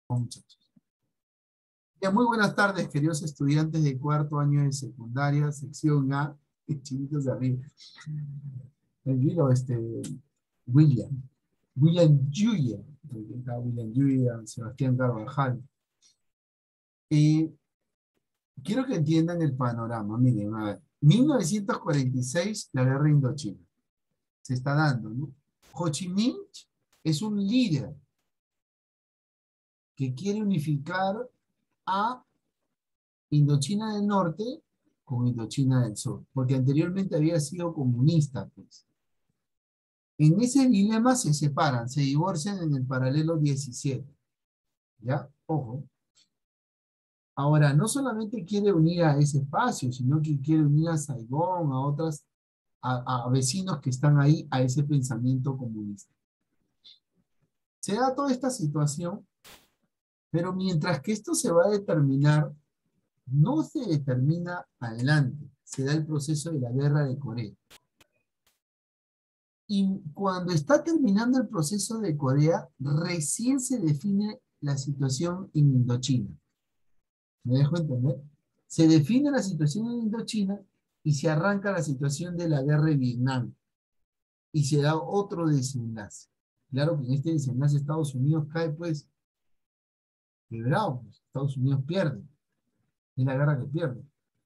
Muchachos. Bien, muy buenas tardes, queridos estudiantes de cuarto año de secundaria, sección A, chinitos de arriba. Tranquilo, William. William Julia. William Julia, Sebastián Carvajal. Quiero que entiendan el panorama. Miren, a ver. 1946, la guerra Indochina. Se está dando, ¿no? Ho Chi Minh es un líder que quiere unificar a Indochina del Norte con Indochina del Sur, porque anteriormente había sido comunista, pues. En ese dilema se separan, se divorcian en el paralelo 17. ¿Ya? Ojo. Ahora, no solamente quiere unir a ese espacio, sino que quiere unir a Saigón, a vecinos que están ahí, a ese pensamiento comunista. Se da toda esta situación, pero mientras que esto se va a determinar, no se determina adelante, se da el proceso de la guerra de Corea. Y cuando está terminando el proceso de Corea, recién se define la situación en Indochina. ¿Me dejo entender? Se define la situación en Indochina y se arranca la situación de la guerra de Vietnam. Y se da otro desenlace. Claro que en este desenlace Estados Unidos cae, pues, quebrado. Pues. Estados Unidos pierde. Es la guerra que pierde.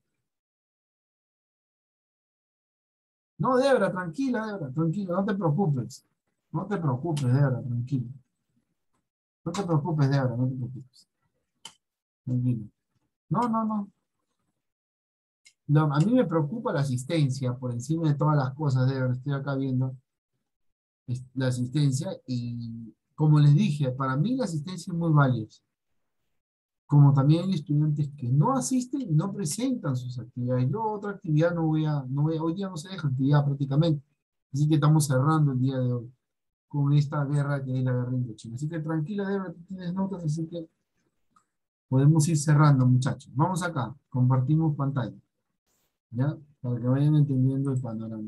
No, Debra, tranquila, no te preocupes. No te preocupes, Debra, tranquila. No te preocupes, Debra, no te preocupes. Tranquilo. No. A mí me preocupa la asistencia por encima de todas las cosas, Debra. Estoy acá viendo la asistencia y, como les dije, para mí la asistencia es muy valiosa. Como también hay estudiantes que no asisten y no presentan sus actividades. Yo otra actividad hoy día no se deja actividad prácticamente. Así que estamos cerrando el día de hoy con esta guerra que es la guerra Indochina. Así que tranquila, Debra, tú tienes notas, así que podemos ir cerrando, muchachos. Vamos acá, compartimos pantalla, ¿ya? Para que vayan entendiendo el panorama.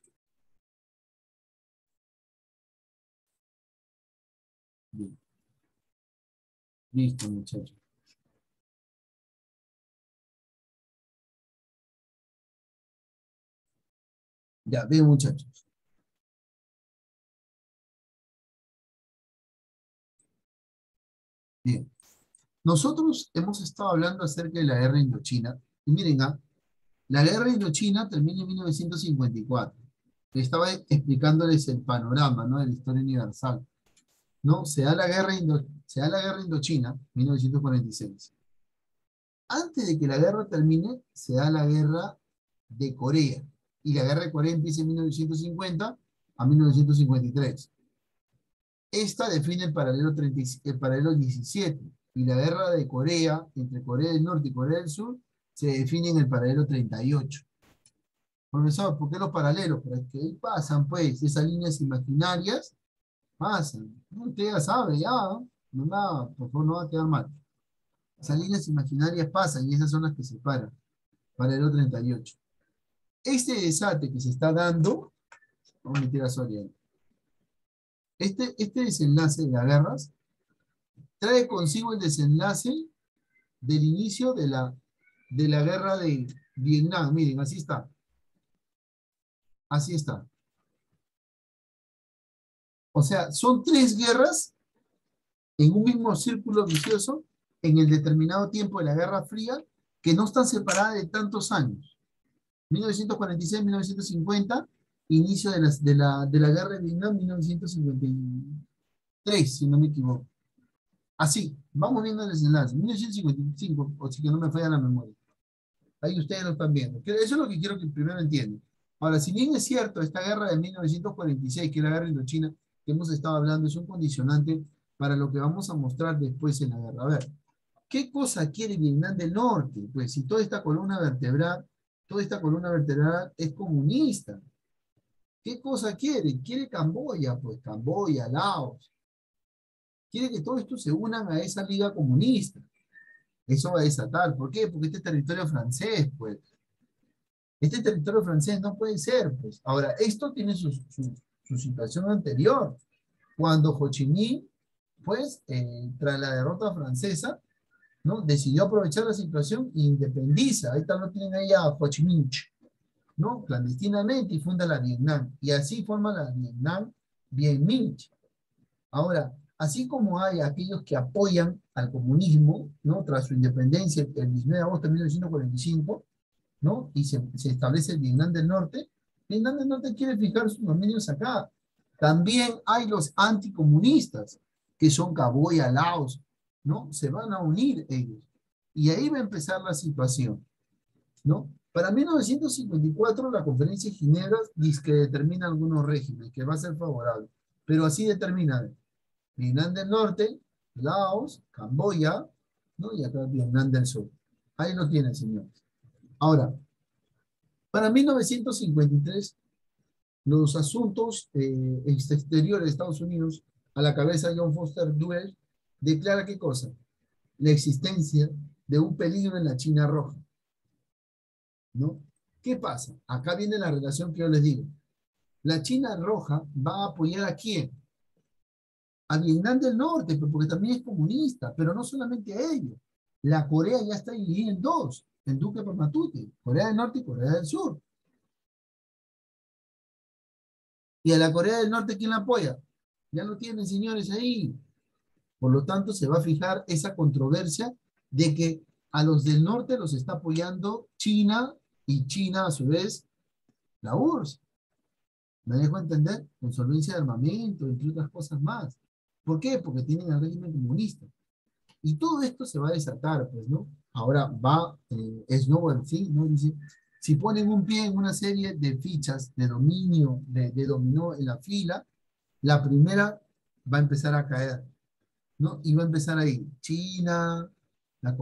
Bien. Listo, muchachos. Ya, bien, muchachos. Bien. Nosotros hemos estado hablando acerca de la guerra Indochina. Y miren, la guerra Indochina termina en 1954. Estaba explicándoles el panorama, ¿no? De la historia universal. ¿No? Se da la guerra Indochina, 1946. Antes de que la guerra termine, se da la guerra de Corea. Y la guerra de Corea empieza en 1950 a 1953. Esta define el paralelo 17. Y la guerra de Corea, entre Corea del Norte y Corea del Sur, se define en el paralelo 38. Profesor, ¿por qué los paralelos? Porque ahí pasan, pues, esas líneas imaginarias, pasan. Usted ya sabe, ya, no va, por favor, no va a quedar mal. Esas líneas imaginarias pasan y esas son las que separan. Paralelo 38. Este desate que se está dando, vamos a meter a Soria. Este desenlace de las guerras trae consigo el desenlace del inicio de la guerra de Vietnam. Miren, así está. Así está. O sea, son tres guerras en un mismo círculo vicioso en el determinado tiempo de la Guerra Fría que no están separadas de tantos años. 1946, 1950, inicio de la guerra de Vietnam, 1953, si no me equivoco. Así, vamos viendo el desenlace. 1955, o si que no me falla la memoria. Ahí ustedes lo están viendo. Eso es lo que quiero que primero entiendan. Ahora, si bien es cierto, esta guerra de 1946, que es la guerra indochina que hemos estado hablando, es un condicionante para lo que vamos a mostrar después en la guerra. A ver, ¿qué cosa quiere Vietnam del Norte? Pues si toda esta columna vertebral es comunista. ¿Qué cosa quiere? Quiere Camboya, pues Camboya, Laos. Quiere que todo esto se unan a esa liga comunista. Eso va a desatar. ¿Por qué? Porque este es territorio francés, pues. Este territorio francés no puede ser, pues. Ahora, esto tiene su situación anterior. Cuando Ho Chi Minh pues, tras la derrota francesa, ¿no? Decidió aprovechar la situación e independiza. Ahí está, lo tienen ahí a Ho Chi Minh, ¿no? Clandestinamente y funda la Vietnam. Y así forma la Vietnam Bien Minh. Ahora, así como hay aquellos que apoyan al comunismo, ¿no? Tras su independencia el 19 de agosto de 1945, ¿no? Y se establece el Vietnam del Norte. Vietnam del Norte quiere fijar sus dominios acá. También hay los anticomunistas, que son Camboya, Laos, ¿no? Se van a unir ellos. Y ahí va a empezar la situación, ¿no? Para 1954, la Conferencia de Ginebra dice que determina algunos regímenes, que va a ser favorable, pero así determina Vietnam del Norte, Laos, Camboya, ¿no? Y acá Vietnam del Sur. Ahí lo tienen, señores. Ahora, para 1953, los asuntos exteriores de Estados Unidos, a la cabeza de John Foster Dulles, declara qué cosa? La existencia de un peligro en la China roja, ¿no? ¿Qué pasa? Acá viene la relación que yo les digo. La China roja va a apoyar a quién? A Vietnam del Norte, porque también es comunista, pero no solamente a ellos. La Corea ya está dividida en dos, en Duque por Matute, Corea del Norte y Corea del Sur. ¿Y a la Corea del Norte quién la apoya? Ya lo tienen, señores, ahí. Por lo tanto, se va a fijar esa controversia de que a los del norte los está apoyando China y China, a su vez, la URSS. ¿Me dejo entender? Con solvencia de armamento, entre otras cosas más. ¿Por qué? Porque tienen el régimen comunista. Y todo esto se va a desatar, pues, ¿no? Ahora va Snowball, ¿sí? ¿No? Dice, si ponen un pie en una serie de fichas de dominio, de dominó en la fila, la primera va a empezar a caer, ¿no? Y va a empezar ahí China, la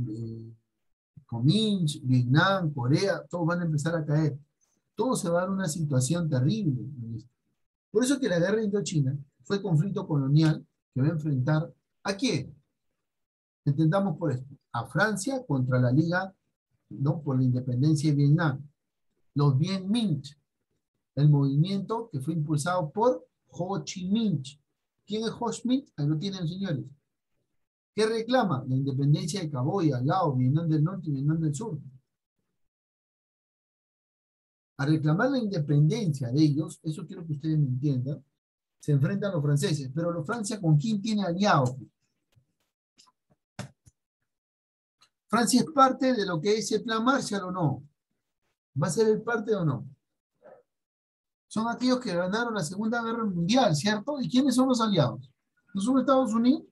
Cominch, Vietnam, Corea, todos van a empezar a caer. Todo se va a dar una situación terrible. Por eso que la guerra Indochina fue conflicto colonial que va a enfrentar ¿a quién? Entendamos por esto. A Francia contra la Liga, ¿no? Por la independencia de Vietnam. Los Bien Minh, el movimiento que fue impulsado por Ho Chi Minh. ¿Quién es Ho Chi Minh? Ahí lo tienen, señores. ¿Qué reclama? La independencia de Camboya, Laos, Vietnam del Norte y Vietnam del Sur. A reclamar la independencia de ellos, eso quiero que ustedes me entiendan, se enfrentan los franceses. Pero los Francia, ¿con quién tiene aliados? ¿Francia es parte de lo que es el Plan Marshall o no? ¿Va a ser el parte o no? Son aquellos que ganaron la Segunda Guerra Mundial, ¿cierto? ¿Y quiénes son los aliados? ¿No son Estados Unidos?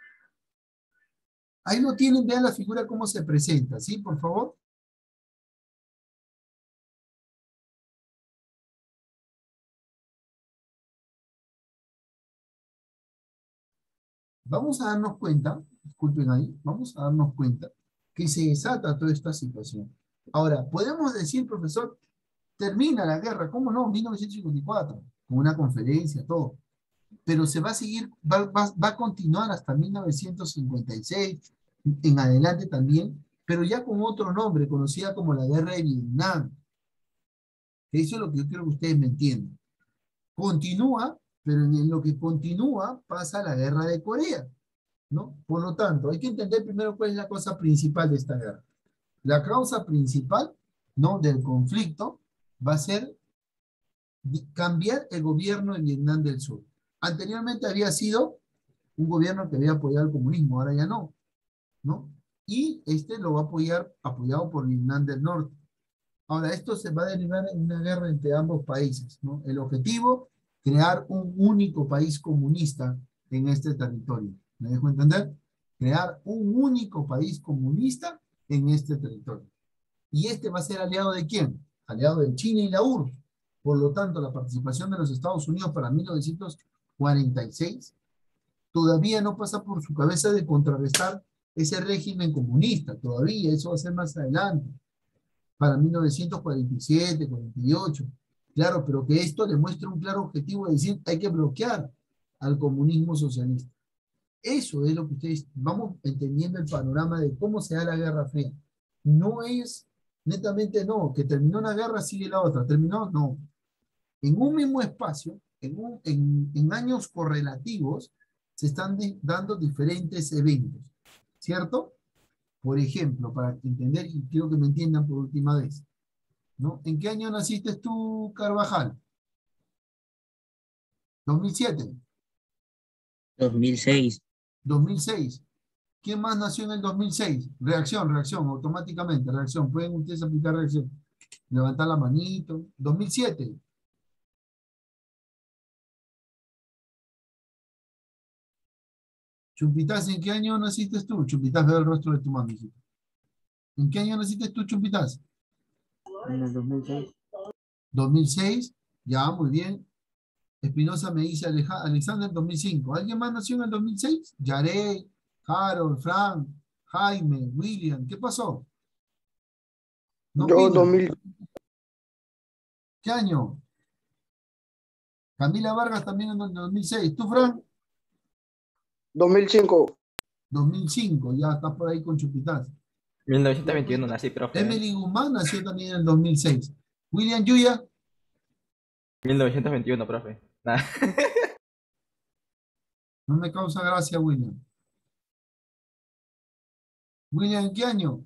Ahí lo tienen, vean la figura cómo se presenta, ¿sí? Por favor. Vamos a darnos cuenta, disculpen ahí, vamos a darnos cuenta que se desata toda esta situación. Ahora, podemos decir, profesor, termina la guerra, ¿cómo no? 1954, con una conferencia, todo. Pero se va a seguir, va a continuar hasta 1956, en adelante también, pero ya con otro nombre, conocida como la Guerra de Vietnam. Eso es lo que yo quiero que ustedes me entiendan. Continúa, pero en lo que continúa pasa la Guerra de Corea, ¿no? Por lo tanto, hay que entender primero cuál es la cosa principal de esta guerra. La causa principal, ¿no? Del conflicto va a ser cambiar el gobierno de Vietnam del Sur. Anteriormente había sido un gobierno que había apoyado el comunismo, ahora ya no, ¿no? Y este lo va a apoyar, apoyado por Vietnam del Norte. Ahora, esto se va a derivar en una guerra entre ambos países, ¿no? El objetivo, crear un único país comunista en este territorio. ¿Me dejo entender? Crear un único país comunista en este territorio. ¿Y este va a ser aliado de quién? Aliado de China y la URSS. Por lo tanto, la participación de los Estados Unidos para 1946 todavía no pasa por su cabeza de contrarrestar ese régimen comunista. Todavía, eso va a ser más adelante, para 1947, 48. Claro, pero que esto demuestre un claro objetivo de decir hay que bloquear al comunismo socialista. Eso es lo que ustedes, vamos entendiendo el panorama de cómo se da la Guerra Fría. No es, netamente no, que terminó una guerra, sigue la otra, terminó, no. En un mismo espacio, en años correlativos, se están dando diferentes eventos, ¿cierto? Por ejemplo, para entender, y quiero que me entiendan por última vez, ¿no? ¿En qué año naciste tú, Carvajal? 2007, 2006. 2006. ¿Quién más nació en el 2006? Reacción, reacción, automáticamente, reacción. Pueden ustedes aplicar reacción. Levantar la manito. 2007. Chumpitaz, ¿en qué año naciste tú? Chumpitaz, veo el rostro de tu mami, hijito. ¿En qué año naciste tú, Chumpitaz? En el 2006. 2006. Ya, muy bien. Espinosa me dice Alexander 2005. ¿Alguien más nació en el 2006? Yaré, Harold, Frank, Jaime, William. ¿Qué pasó? No Yo opinan. 2000, ¿Qué año? Camila Vargas también en el 2006. ¿Tú, Frank? 2005. 2005. Ya estás por ahí con Chupitaz. 1921 nací, profe. Emily Guzmán nació también en el 2006. William Yuya, 1921, profe. Nah. no me causa gracia, William. William, ¿en qué año?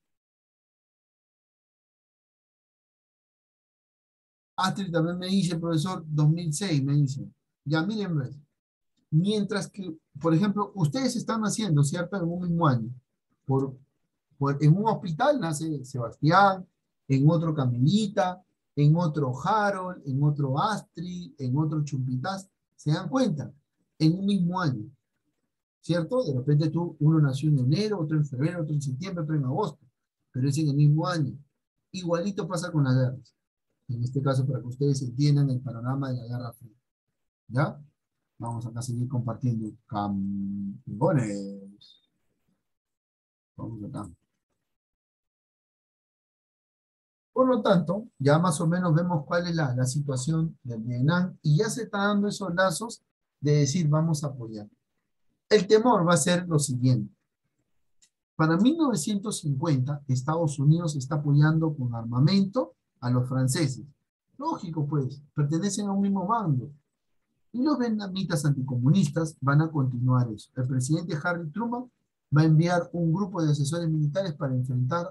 Astrid también me dice, profesor, 2006, me dice. Ya, miren, pues. Mientras que, por ejemplo, ustedes están naciendo, ¿cierto? En un mismo año. Por, en un hospital nace Sebastián, en otro Camilita, en otro Harold, en otro Astrid, en otro Chumpitaz. ¿Se dan cuenta? En un mismo año, ¿cierto? De repente uno nació en enero, otro en febrero, otro en septiembre, otro en agosto, pero es en el mismo año. Igualito pasa con las guerras. En este caso, para que ustedes entiendan el panorama de la Guerra Fría. ¿Ya? Vamos acá a seguir compartiendo. Campeones. Vamos acá. Por lo tanto, ya más o menos vemos cuál es la situación del Vietnam y ya se está dando esos lazos de decir vamos a apoyar. El temor va a ser lo siguiente. Para 1950, Estados Unidos está apoyando con armamento a los franceses. Lógico, pues, pertenecen a un mismo bando. Y los vietnamitas anticomunistas van a continuar eso. El presidente Harry Truman va a enviar un grupo de asesores militares para enfrentar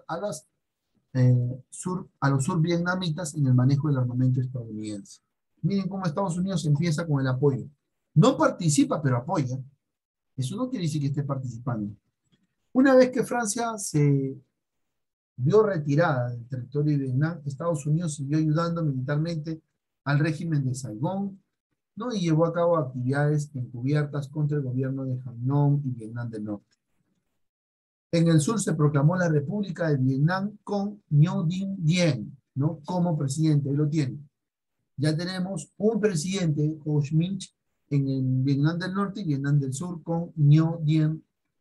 a los survietnamitas en el manejo del armamento estadounidense. Miren cómo Estados Unidos empieza con el apoyo. No participa, pero apoya. Eso no quiere decir que esté participando. Una vez que Francia se vio retirada del territorio de Vietnam, Estados Unidos siguió ayudando militarmente al régimen de Saigón, ¿no? Y llevó a cabo actividades encubiertas contra el gobierno de Hanoi y Vietnam del Norte. En el sur se proclamó la República de Vietnam con Ngo Dinh Diem, ¿no? Como presidente, ahí lo tienen. Ya tenemos un presidente, Ho Chi Minh, en el Vietnam del Norte y Vietnam del Sur con Ngo Diem,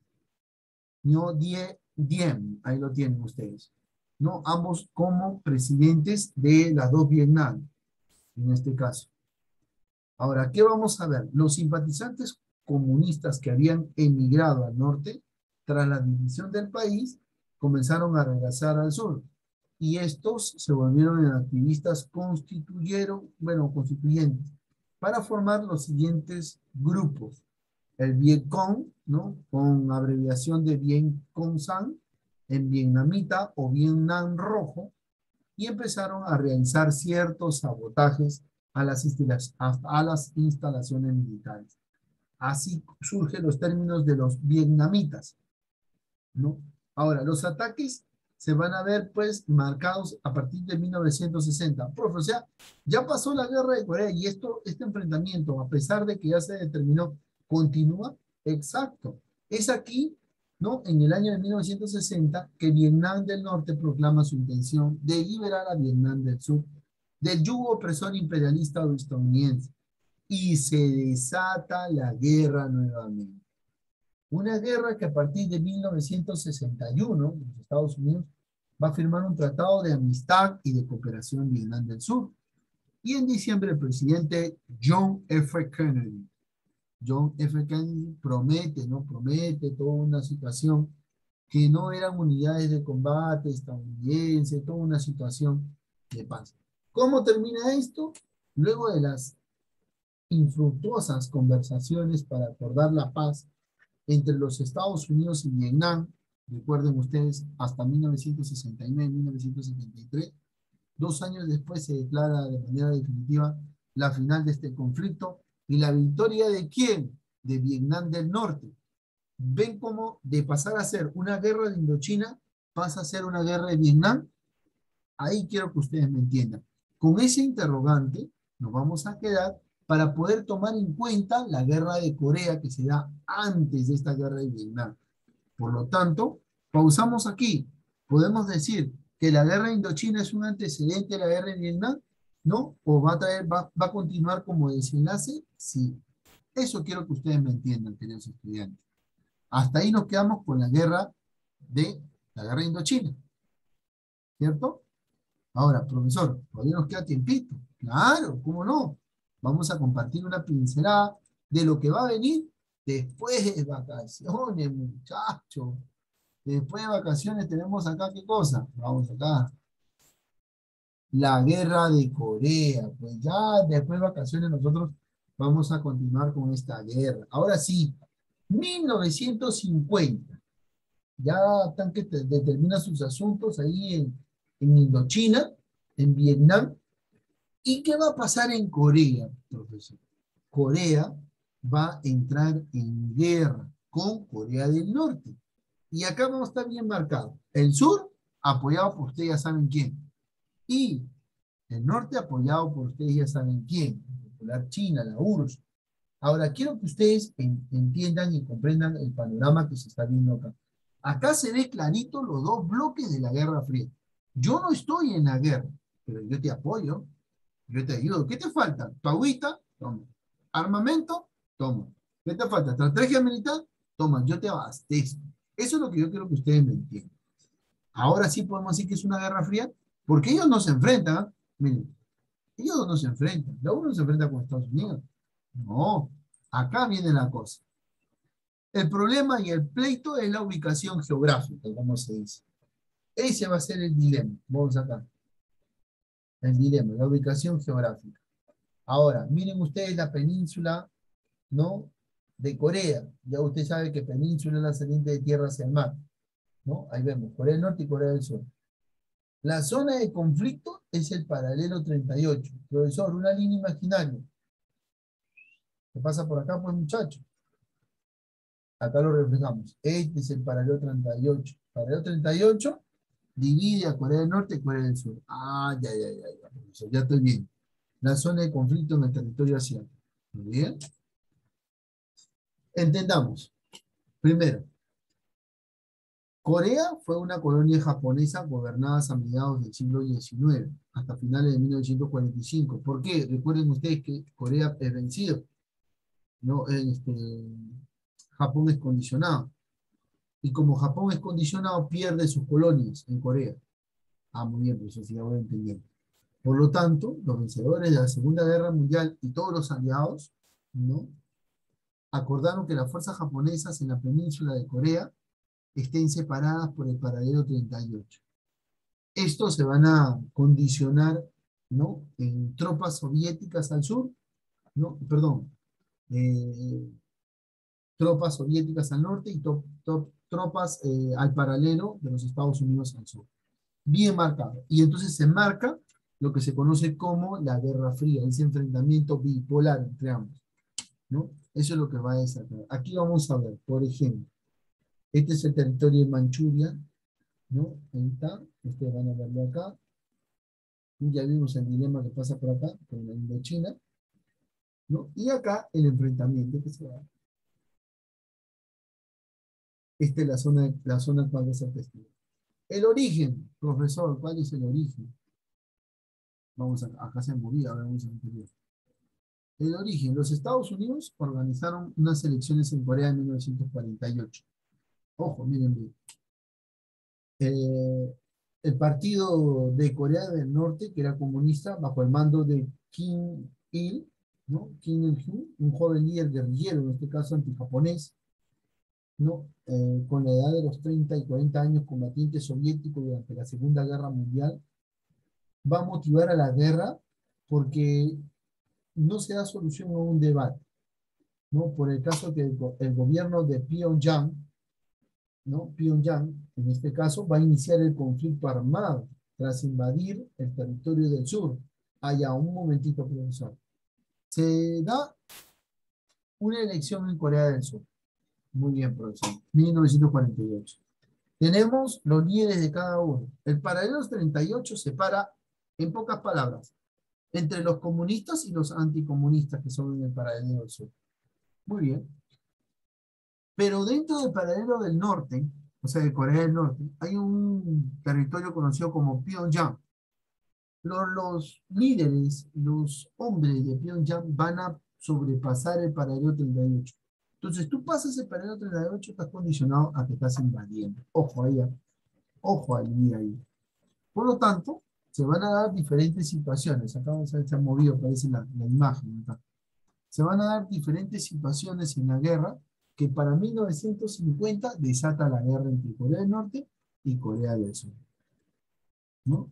Diem, ahí lo tienen ustedes, ¿no? Ambos como presidentes de las dos Vietnam, en este caso. Ahora, ¿qué vamos a ver? Los simpatizantes comunistas que habían emigrado al norte, tras la división del país, comenzaron a regresar al sur. Y estos se volvieron en activistas constituyentes, para formar los siguientes grupos. El Vietcong, ¿no? Con abreviación de Vien Con San, en vietnamita o Vietnam Rojo, y empezaron a realizar ciertos sabotajes a las instalaciones militares. Así surgen los términos de los vietnamitas, ¿no? Ahora, los ataques se van a ver pues marcados a partir de 1960. Profe, o sea, ya pasó la guerra de Corea y este enfrentamiento, a pesar de que ya se determinó, continúa. Exacto. Es aquí, ¿no? En el año de 1960 que Vietnam del Norte proclama su intención de liberar a Vietnam del Sur del yugo opresor imperialista estadounidense y se desata la guerra nuevamente. Una guerra que a partir de 1961, los Estados Unidos va a firmar un tratado de amistad y de cooperación en Vietnam del Sur. Y en diciembre el presidente John F. Kennedy, promete, ¿no? Promete toda una situación que no eran unidades de combate estadounidenses, toda una situación de paz. ¿Cómo termina esto? Luego de las infructuosas conversaciones para acordar la paz entre los Estados Unidos y Vietnam, recuerden ustedes, hasta 1969-1973, 2 años después se declara de manera definitiva la final de este conflicto y la victoria ¿de quién? De Vietnam del Norte. ¿Ven cómo de pasar a ser una guerra de Indochina pasa a ser una guerra de Vietnam? Ahí quiero que ustedes me entiendan. Con ese interrogante nos vamos a quedar para poder tomar en cuenta la guerra de Corea que se da antes de esta guerra de Vietnam. Por lo tanto, pausamos aquí. Podemos decir que la guerra de Indochina es un antecedente de la guerra de Vietnam, ¿no? ¿O va a continuar como desenlace? Sí. Eso quiero que ustedes me entiendan, queridos estudiantes. Hasta ahí nos quedamos con la guerra de Indochina, ¿cierto? Ahora, profesor, todavía nos queda tiempito. Claro, ¿cómo no? Vamos a compartir una pincelada de lo que va a venir después de vacaciones, muchachos. Después de vacaciones tenemos acá, ¿qué cosa? Vamos acá. La guerra de Corea. Pues ya después de vacaciones nosotros vamos a continuar con esta guerra. Ahora sí, 1950. Ya están que determina sus asuntos ahí en Indochina, en Vietnam. ¿Y qué va a pasar en Corea, profesor? Corea va a entrar en guerra con Corea del Norte. Y acá vamos a estar bien marcado. El sur, apoyado por ustedes ya saben quién. Y el norte, apoyado por ustedes ya saben quién. La Popular China, la URSS. Ahora, quiero que ustedes entiendan y comprendan el panorama que se está viendo acá. Acá se ve clarito los dos bloques de la Guerra Fría. Yo no estoy en la guerra, pero yo te apoyo, yo te ayudo. ¿Qué te falta? ¿Tu agüita? Toma. ¿Armamento? Toma. ¿Qué te falta? ¿Estrategia militar? Toma, yo te abastezco. Eso es lo que yo quiero que ustedes me entiendan. Ahora sí podemos decir que es una guerra fría, porque ellos no se enfrentan. ¿Ah? Miren, ellos no se enfrentan. La uno no se enfrenta con Estados Unidos. No, acá viene la cosa. El problema y el pleito es la ubicación geográfica, como se dice. Ese va a ser el dilema. Vamos acá. El dilema, la ubicación geográfica. Ahora, miren ustedes la península, ¿no? De Corea. Ya usted sabe que península es la saliente de tierra hacia el mar, ¿no? Ahí vemos, Corea del Norte y Corea del Sur. La zona de conflicto es el paralelo 38. Profesor, una línea imaginaria. ¿Qué pasa por acá, pues, muchachos? Acá lo reflejamos. Este es el paralelo 38. Paralelo 38 divide a Corea del Norte y Corea del Sur. Ah, ya, profesor, ya estoy bien. La zona de conflicto en el territorio asiático. Muy bien. Entendamos. Primero, Corea fue una colonia japonesa gobernada a mediados del siglo XIX, hasta finales de 1945. ¿Por qué? Recuerden ustedes que Corea es vencido, ¿no? Japón es condicionado. Y como Japón es condicionado, pierde sus colonias en Corea. Ah, muy bien, pues eso sí ya voy entendiendo. Por lo tanto, los vencedores de la Segunda Guerra Mundial y todos los aliados, ¿no? Acordaron que las fuerzas japonesas en la península de Corea estén separadas por el paralelo 38. Estos se van a condicionar, ¿no? En tropas soviéticas al sur, ¿no? Perdón, eh, tropas soviéticas al norte y tropas al paralelo de los Estados Unidos al sur. Bien marcado. Y entonces se marca lo que se conoce como la Guerra Fría, ese enfrentamiento bipolar entre ambos, ¿no? Eso es lo que va a desatar. Aquí vamos a ver, por ejemplo, este es el territorio de Manchuria, ¿no? Ahí está, ustedes van a verlo acá. Ya vimos el dilema que pasa por acá, con la Indochina, ¿no? Y acá el enfrentamiento que se da. Esta es la zona cuando se testigo. El origen, profesor, ¿cuál es el origen? Vamos acá se movía, ahora vamos a ver. El origen, los Estados Unidos organizaron unas elecciones en Corea en 1948. Ojo, miren bien. El partido de Corea del Norte, que era comunista, bajo el mando de Kim Il, ¿no? Kim Il-jung, un joven líder guerrillero, en este caso antijaponés, ¿no? Con la edad de los 30 y 40 años, combatiente soviético durante la Segunda Guerra Mundial, va a motivar a la guerra porque no se da solución a un debate, ¿no? Por el caso que el gobierno de Pyongyang, ¿no? Pyongyang, en este caso, va a iniciar el conflicto armado tras invadir el territorio del sur. Allá, un momentito, profesor. Se da una elección en Corea del Sur. Muy bien, profesor. 1948. Tenemos los líderes de cada uno. El paralelo 38 separa, en pocas palabras, entre los comunistas y los anticomunistas que son en el paralelo del sur. Muy bien. Pero dentro del paralelo del norte, o sea, de Corea del Norte, hay un territorio conocido como Pyongyang. Los líderes, los hombres de Pyongyang van a sobrepasar el paralelo 38. Entonces, tú pasas el paralelo 38, estás condicionado a que estás invadiendo. Ojo ahí, ojo ahí. Por lo tanto, se van a dar diferentes situaciones. Acá vamos a ver, se ha movido, parece la imagen. Acá. Se van a dar diferentes situaciones en la guerra que para 1950 desata la guerra entre Corea del Norte y Corea del Sur. ¿No?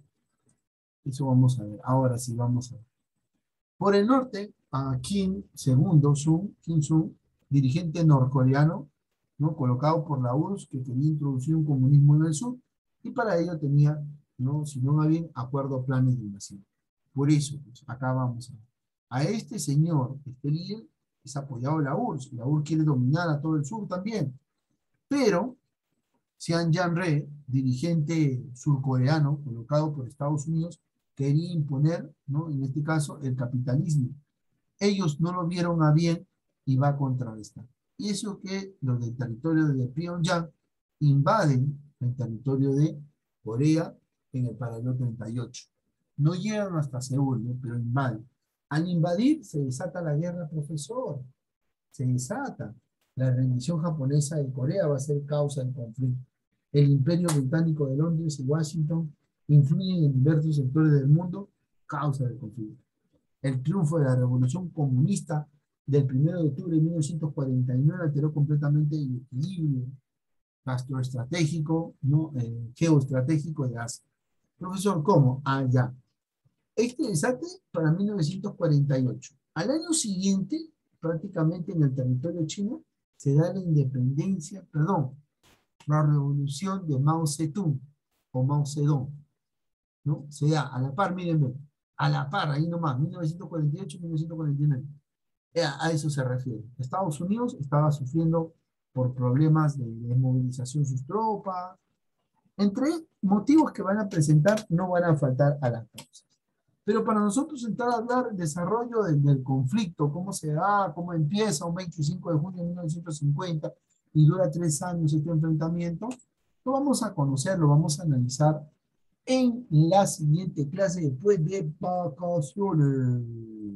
Eso vamos a ver. Ahora sí, vamos a ver. Por el norte, a Kim Il-sung, dirigente norcoreano, ¿no? Colocado por la URSS, que quería introducir un comunismo en el sur, y para ello tenía, ¿no? Si no va bien, acuerdo planes de invasión. Por eso, pues, acá vamos a ver. A este señor, este líder, es apoyado la URSS. La URSS quiere dominar a todo el sur también. Pero Sean Jan-re, dirigente surcoreano, colocado por Estados Unidos, quería imponer, ¿no? En este caso, el capitalismo. Ellos no lo vieron a bien y va a contrarrestar. Y eso que los del territorio de Pyongyang invaden el territorio de Corea en el paralelo 38. No llegan hasta Seúl, ¿no? Pero invaden. Al invadir se desata la guerra, profesor. Se desata. La rendición japonesa de Corea va a ser causa del conflicto. El imperio británico de Londres y Washington influyen en diversos sectores del mundo, causa del conflicto. El triunfo de la revolución comunista del 1 de octubre de 1949 alteró completamente el equilibrio gastroestratégico, ¿no? Geoestratégico de Asia. Profesor, ¿cómo? Ah, ya. Este desate para 1948. Al año siguiente, prácticamente en el territorio chino, se da la independencia, perdón, la revolución de Mao Zedong, o Mao Zedong, ¿no? Se da a la par, miren, a la par, ahí nomás, 1948-1949. A eso se refiere. Estados Unidos estaba sufriendo por problemas de desmovilización sus tropas. Entre motivos que van a presentar, no van a faltar a las causas. Pero para nosotros entrar a hablar del desarrollo del conflicto, cómo se da, cómo empieza un 25 de junio de 1950 y dura 3 años este enfrentamiento, lo vamos a conocer, lo vamos a analizar en la siguiente clase después de vacaciones.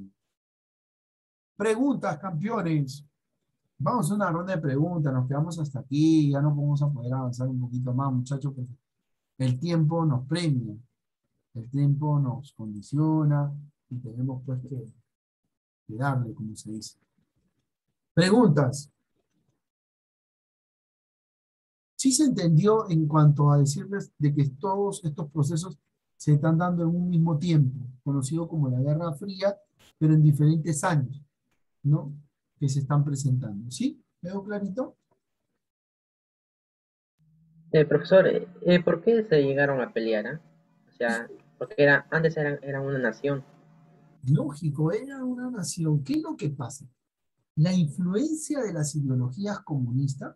Preguntas, campeones. Vamos a hacer una ronda de preguntas, nos quedamos hasta aquí, ya no vamos a poder avanzar un poquito más, muchachos, porque el tiempo nos premia, el tiempo nos condiciona y tenemos pues que darle, como se dice. Preguntas. Sí se entendió en cuanto a decirles de que todos estos procesos se están dando en un mismo tiempo, conocido como la Guerra Fría, pero en diferentes años, ¿no? Que se están presentando. ¿Sí? ¿Quedó clarito? Profesor, ¿por qué se llegaron a pelear? O sea, porque antes eran una nación. Lógico, era una nación. ¿Qué es lo que pasa? La influencia de las ideologías comunistas,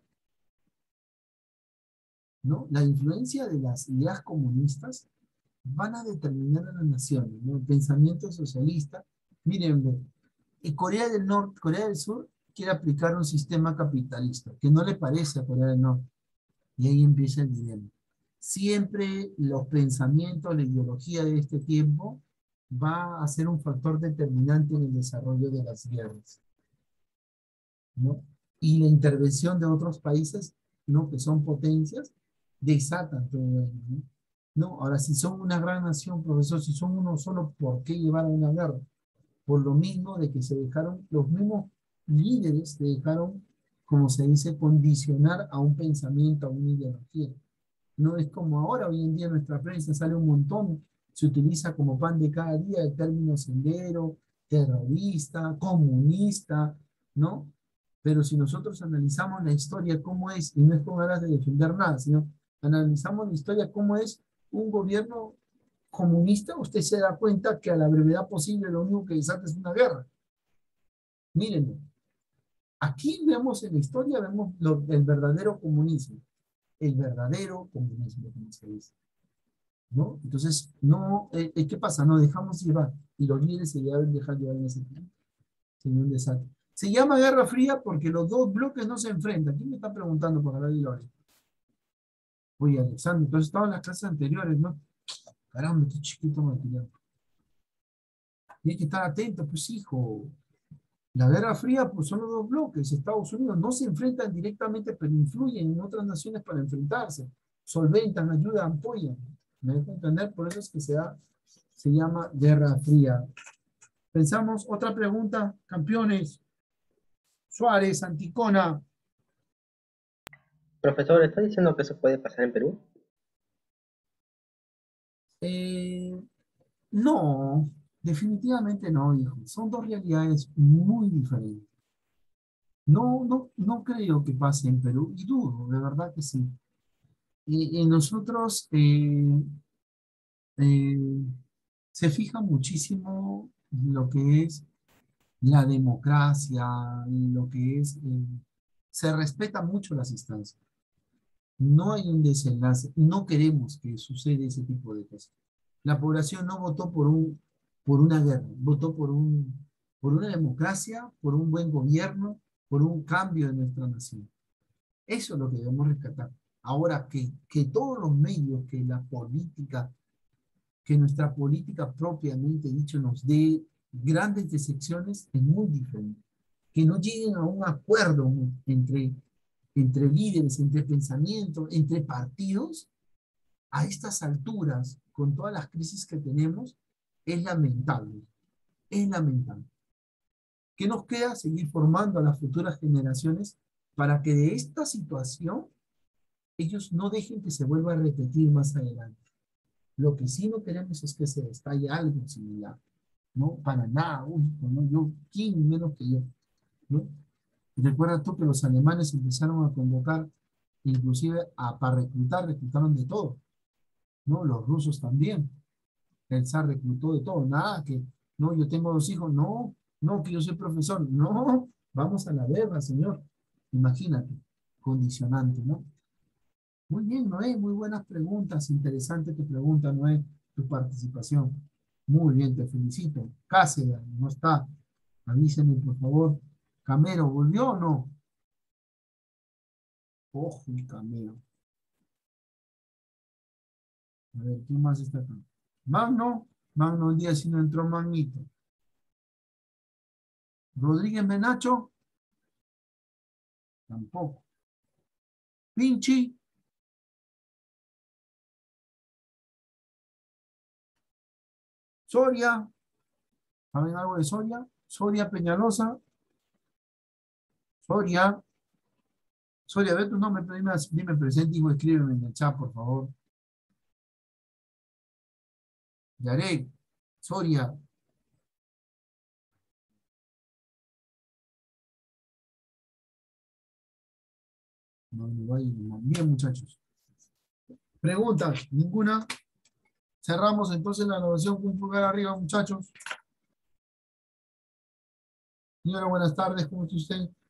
¿no? La influencia de las ideas comunistas van a determinar a las naciones, ¿no? El pensamiento socialista. Miren, Corea del Norte, Corea del Sur quiere aplicar un sistema capitalista que no le parece a Corea del Norte. Y ahí empieza el dilema. Siempre los pensamientos, la ideología de este tiempo va a ser un factor determinante en el desarrollo de las guerras, ¿no? Y la intervención de otros países, ¿no? Que son potencias, desatan todo ello, ¿no? No, ahora, si son una gran nación, profesor, si son uno solo, ¿por qué llevar a una guerra? Por lo mismo de que se dejaron, los mismos líderes se dejaron, como se dice, condicionar a un pensamiento, a una ideología. No es como ahora, hoy en día en nuestra prensa sale un montón, se utiliza como pan de cada día el término sendero, terrorista, comunista, ¿no? Pero si nosotros analizamos la historia cómo es, y no es con ganas de defender nada, sino analizamos la historia cómo es un gobierno comunista, usted se da cuenta que a la brevedad posible lo único que desata es una guerra. Mírenlo. Aquí vemos en la historia, vemos el verdadero comunismo. El verdadero comunismo, como se dice. ¿No? Entonces, no, ¿qué pasa? Nos dejamos llevar. Y los líderes se deben dejar llevar en ese tiempo. En un desastre. Se llama Guerra Fría porque los dos bloques no se enfrentan. ¿Quién me está preguntando por hablar de Lore? Oye, Alexander, entonces estaban las clases anteriores, ¿no? Caramba, qué chiquito material. Tienes que estar atento, pues, hijo. La Guerra Fría, pues, son los dos bloques. Estados Unidos no se enfrentan directamente, pero influyen en otras naciones para enfrentarse. Solventan, ayudan, apoyan. ¿Me dejo entender? Por eso es que se llama Guerra Fría. Pensamos, otra pregunta, campeones. Suárez, Anticona. Profesor, ¿está diciendo que eso puede pasar en Perú? Eh, no, definitivamente no, hijo. Son dos realidades muy diferentes. No, no, no creo que pase en Perú, y dudo, de verdad que sí. Y nosotros eh, se fija muchísimo lo que es la democracia, lo que es, se respeta mucho las instancias. No hay un desenlace, no queremos que suceda ese tipo de cosas. La población no votó por una guerra, votó por una democracia, por un buen gobierno, por un cambio de nuestra nación. Eso es lo que debemos rescatar. Ahora, que todos los medios, que la política, que nuestra política propiamente dicho nos dé grandes decepciones, es muy diferente. Que no lleguen a un acuerdo entre líderes, entre pensamientos, entre partidos, a estas alturas, con todas las crisis que tenemos, es lamentable. Es lamentable. ¿Qué nos queda? Seguir formando a las futuras generaciones para que de esta situación ellos no dejen que se vuelva a repetir más adelante. Lo que sí no queremos es que se destalle algo similar. No, para nada, no, yo, ¿quién menos que yo? ¿No? Y recuerda tú que los alemanes empezaron a convocar, inclusive para reclutar, reclutaron de todo, ¿no? Los rusos también. El zar reclutó de todo, nada que, no, yo tengo 2 hijos, no, no, que yo soy profesor, no, vamos a la guerra, señor. Imagínate, condicionante, ¿no? Muy bien, Noé, muy buenas preguntas, interesante tu pregunta, Noé, tu participación. Muy bien, te felicito. Cáceres, no está. Avísenme, por favor. Camero, ¿volvió o no? Ojo, el Camero. A ver, ¿quién más está acá? Magno, el día si no entró Magnito. Rodríguez Menacho, tampoco. Pinchi, Soria, ¿saben algo de Soria? Soria Peñalosa, Soria, ve tu nombre, pero dime presente, hijo, escríbeme en el chat, por favor. Yarek, Soria. Bien, muchachos. Preguntas, ninguna. Cerramos entonces la grabación con un pulgar arriba, muchachos. Señora, buenas tardes, ¿cómo está usted?